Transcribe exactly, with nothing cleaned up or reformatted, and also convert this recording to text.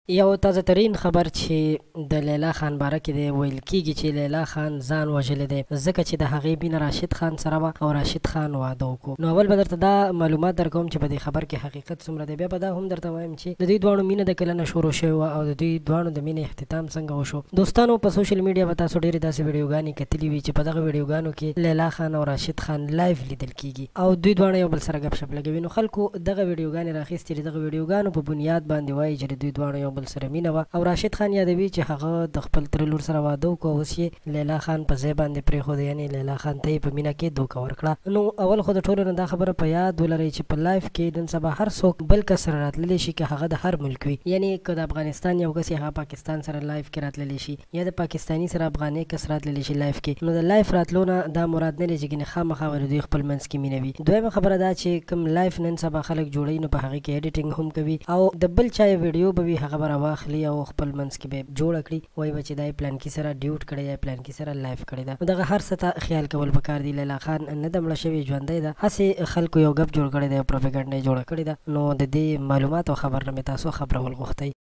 یو تازه ترین خبر چې د لیلا خان باره کې دی ویل کیږي چې لیلا خان ځان وژلی دی ځکه چې د هغې مینه راشد خان سره وه او راشد خان واده وکړو. نو اول به درته دا معلومات درکوم چې په دې خبر کې حقیقت څومره دی. بیا به دا هم درته وایم چې د دوی دواړو مینه د کله نه شروع شوې وه او د دوی دواړو د مینې اختتام څنګه وشو. دوستانو په سوشل میډیا به تاسو ډېرې داسې ویډیوګانې کتلي وي چې په دغه ویډیوګانو کې لیلا خان او راشد خان لایف لیدل کیږي او دوی دواړه یو بل سره ګپ شپ لګوي. نو خلکو دغه ویډیوګانې راخیستې دي، دغه ویډیوګانو په بنیاد باندې وایي چې دوی دواړو یو بل سره مینه وه او راشد خان یادوي چې هغه د خپل تره لور سره واده وکړو، اوس یې لیلا خان په ځای باندې پرېښود، یعنې لیلا خان ته یې په مینه کې دوکه ورکړه. نو اول خو د ټولو نه دا خبره په یاد ولرئ چې په لایف کې نن سبا هر څوک بل کس سره راتللی شي که هغه د هر ملک وي، یعنې که د افغانستان یو کس هغه پاکستان سره لایف کې راتللی شي یا د پاکستاني سره افغاني کس راتللی شي لایف کې. نو د لایف راتلو نه دا مراد نه دی چې ګنې خامخا به د دوی خپل منځ کې مینه وي. دویمه خبره دا چې کوم لایف نن سبا خلک جوړوي نو په هغې کې ایډیټینګ هم کوي او د بل چا ویډیو به وي هغه به راواخلي او خپل منځ کې به جوړه کړي، وایي به چې دا یې پلانکي سره ډیوټ کړی یا پلانکي سره لایف کړی ده. نو دغه هر څه ته خیال کول پکار دي. لیلا خان نه ده مړه شوې، ژوندی ده، هسې خلکو یو ګپ جوړ کړی دی او پروپیګنډه یې جوړه کړې ده. نو د دې معلومات او خبر نه مې تاسو خبرول غوښتی.